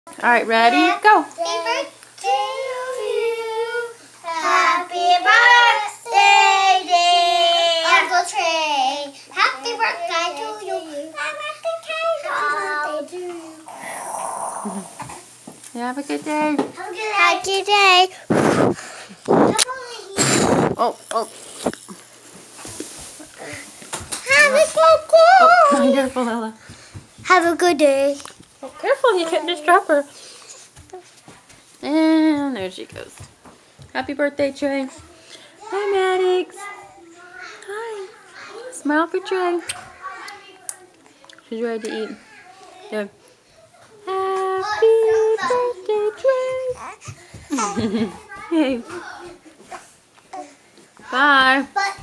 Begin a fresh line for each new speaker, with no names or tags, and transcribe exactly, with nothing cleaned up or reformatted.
All right, ready? Go.
Happy birthday to you. Happy birthday, dear Uncle Trey. Happy birthday to you. Happy birthday to you.
You have a good day.
Have a good day.
Oh, oh.
Have a good day.
Oh, careful, Ella.
Have a good day.
Oh, careful, you can't just drop her. And there she goes. Happy birthday, Trey. Hi, Maddox. Hi. Smile for Trey. She's ready to eat. There. Happy birthday, Trey. Hey. Bye.